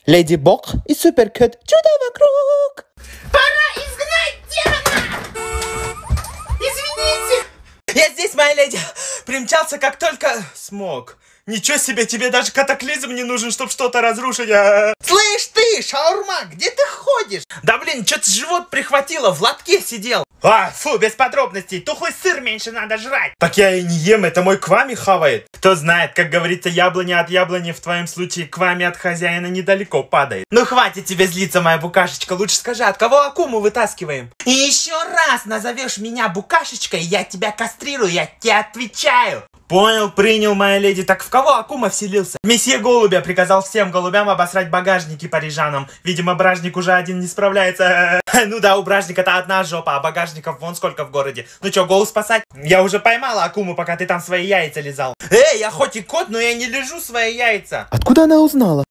Леди Бог и Суперкот. Чудо вокруг. Пора изгнать демона! Извините! Я здесь, моя леди. Примчался как только смог. Ничего себе, тебе даже катаклизм не нужен, чтобы что-то разрушить. Слышь ты, шаурма, где ты ходишь? Да блин, что-то живот прихватило, в лотке сидел. Фу, без подробностей, тухлый сыр меньше надо жрать. Так я и не ем, это мой Квами хавает. Кто знает, как говорится, яблоня от яблони, в твоем случае Квами от хозяина недалеко падает. Ну хватит тебе злиться, моя букашечка, лучше скажи, от кого акуму вытаскиваем? И еще раз назовешь меня букашечкой, я тебя кастрирую, я тебе отвечаю. Понял, принял, моя леди. Так в кого Акума вселился? Месье Голубя приказал всем голубям обосрать багажники парижанам. Видимо, бражник уже один не справляется. Ну да, у бражника-то одна жопа, а багажников вон сколько в городе. Ну чё, голову спасать? Я уже поймала Акуму, пока ты там свои яйца лизал. Я хоть и кот, но я не лежу свои яйца. Откуда она узнала?